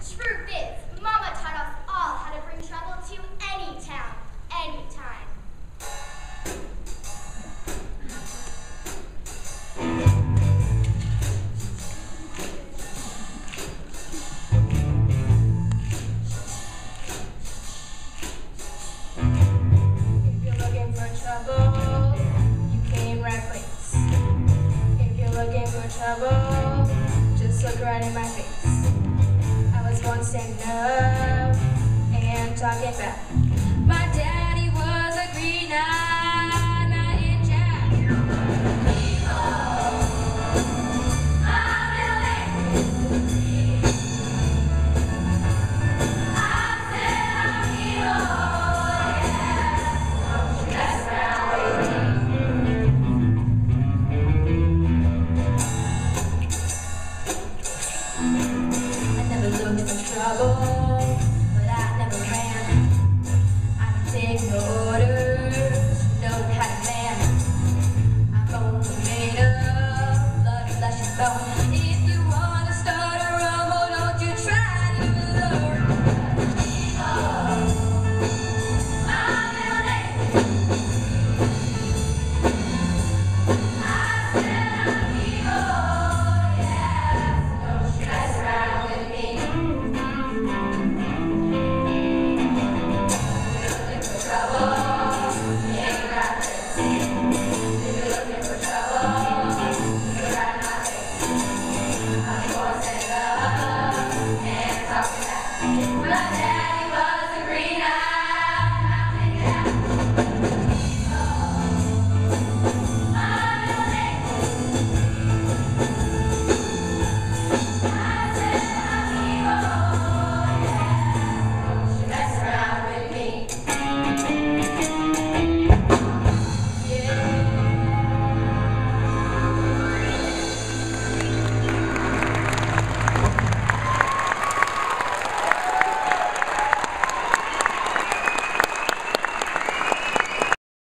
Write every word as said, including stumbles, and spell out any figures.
Truth is, Mama taught us all how to bring trouble to any town, anytime. If you're looking for trouble, you came right place. If you're looking for trouble, just look right in my face. I was once standing up and talking back. My daddy was a green eyed mountain jack. I never looked for trouble.